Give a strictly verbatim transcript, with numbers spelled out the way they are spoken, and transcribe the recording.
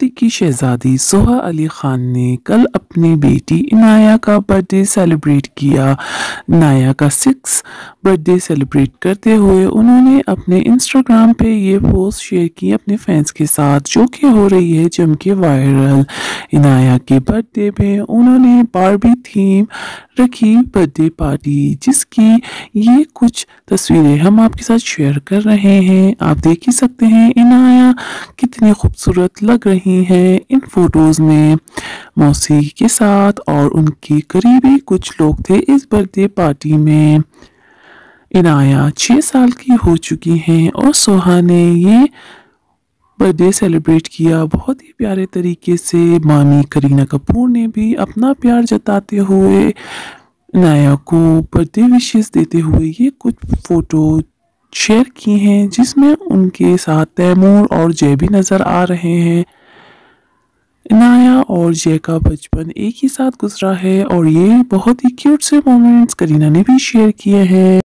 बॉलीवुड की शहजादी सोहा अली खान ने कल अपनी बेटी इनाया का बर्थडे सेलिब्रेट किया। इनाया का सिक्स बर्थडे सेलिब्रेट करते हुए उन्होंने अपने इंस्टाग्राम पे ये पोस्ट शेयर की अपने फैंस के साथ, जो कि हो रही है जम के वायरल। इनाया के बर्थडे पे उन्होंने बारबी थीम रखी बर्थडे पार्टी, जिसकी ये कुछ तस्वीरें हम आपके साथ शेयर कर रहे हैं। आप देख ही सकते हैं इनाया कितनी खूबसूरत लग रही हैं इन फोटोज में मौसी के साथ, और उनके करीबी कुछ लोग थे इस बर्थडे पार्टी में। इनाया छः साल की हो चुकी हैं और सोहा ने ये बर्थडे सेलिब्रेट किया बहुत ही प्यारे तरीके से। मामी करीना कपूर ने भी अपना प्यार जताते हुए इनाया को बर्थडे विशेस देते हुए ये कुछ फोटो शेयर की हैं, जिसमें उनके साथ तैमूर और जय भी नज़र आ रहे हैं। इनाया और जय का बचपन एक ही साथ गुजरा है और ये बहुत ही क्यूट से मोमेंट्स करीना ने भी शेयर किए हैं।